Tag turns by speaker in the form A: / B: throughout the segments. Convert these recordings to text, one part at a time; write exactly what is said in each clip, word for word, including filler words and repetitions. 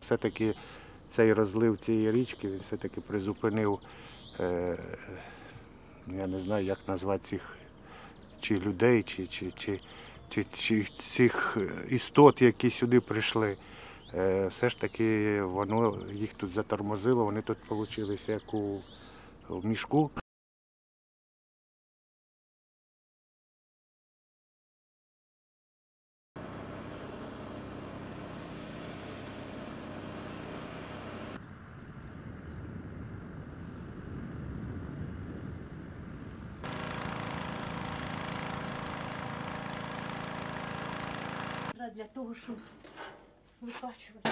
A: все-таки цей розлив цієї річки, він все-таки призупинив, е, я не знаю, як назвати цих чи людей, чи, чи, чи, чи, чи цих істот, які сюди прийшли. Е, все ж таки воно їх тут затормозило, вони тут получилися як у в мішку.
B: Для того, щоб викачувати.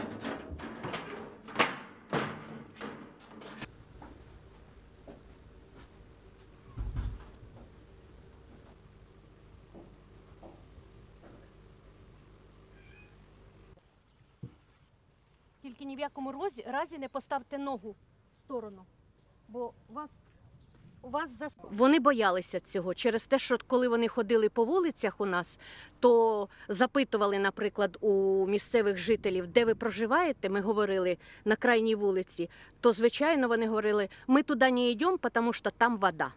B: Тільки ні в якому разі, разі не поставте ногу в сторону, бо вас У вас зас... Вони боялися цього через те, що коли вони ходили по вулицях у нас, то запитували, наприклад, у місцевих жителів, де ви проживаєте, ми говорили на крайній вулиці, то, звичайно, вони говорили, ми туди не йдемо, тому що там вода.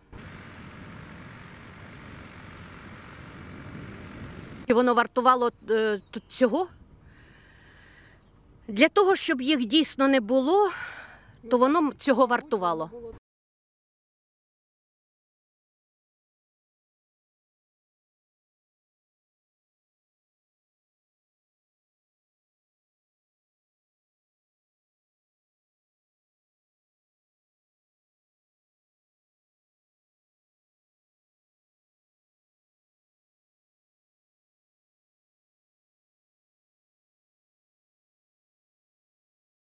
B: І воно вартувало е, цього. Для того, щоб їх дійсно не було, то воно цього вартувало.